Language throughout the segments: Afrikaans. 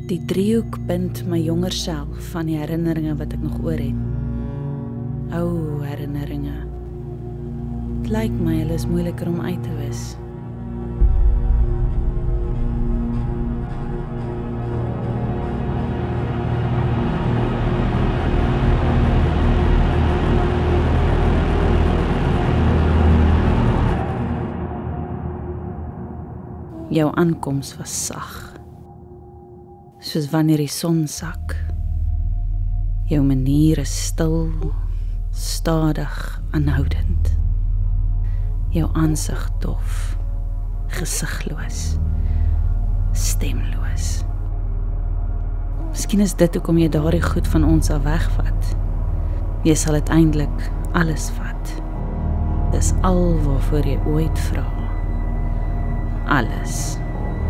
Die driehoek bind my jonger self van die herinneringe wat ek nog oor het. Ou herinneringe. Het lyk my hulle is moeiliker om uit te wis. Jou aankoms was sag, soos wanneer die son sak. Jou manier is stil, stadig, aanhoudend. Jou aansig dof, gesigloos, stemloos. Miskien is dit hoekom jy daardie goed van ons af wegvat. Jy sal uiteindelik alles vat. Dis al waarvoor jy ooit vra. Alles.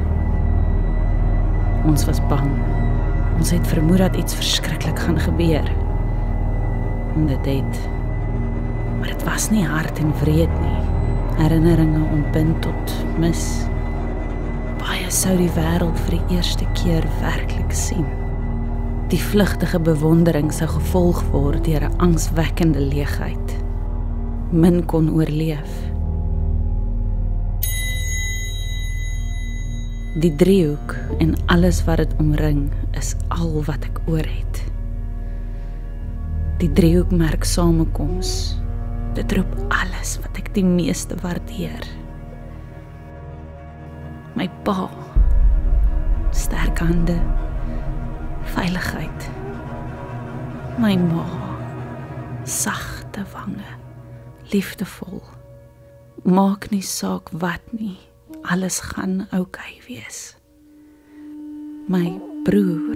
Ons was bang. Ons het vermoed dat iets verskriklik gaan gebeur. En dit het. Maar dit was nie hard en wreed nie. Herinneringe ontbind tot mis. Baie sou die wêreld vir die eerste keer werklik sien. Die vlugtige bewondering sou gevolg word deur 'n angswekkende leegheid. Min kon oorleef. Die driehoek en alles wat dit omring is al wat ek oor het. Die driehoek merk samekoms. Dit roep alles wat ek die meeste waardeer. My pa, sterk hande, veiligheid. My ma, sagte wange, liefdevol. Maak nie saak wat nie. Alles gaan oukei wees. My broer.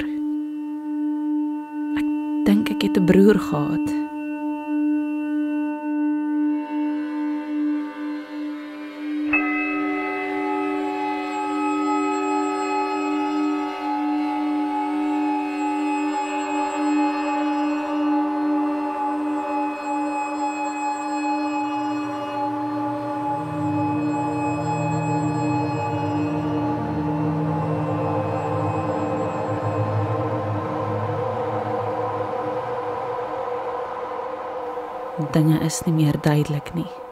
Ek dink ek het 'n broer gehad. Dinge is nie meer duidelik nie.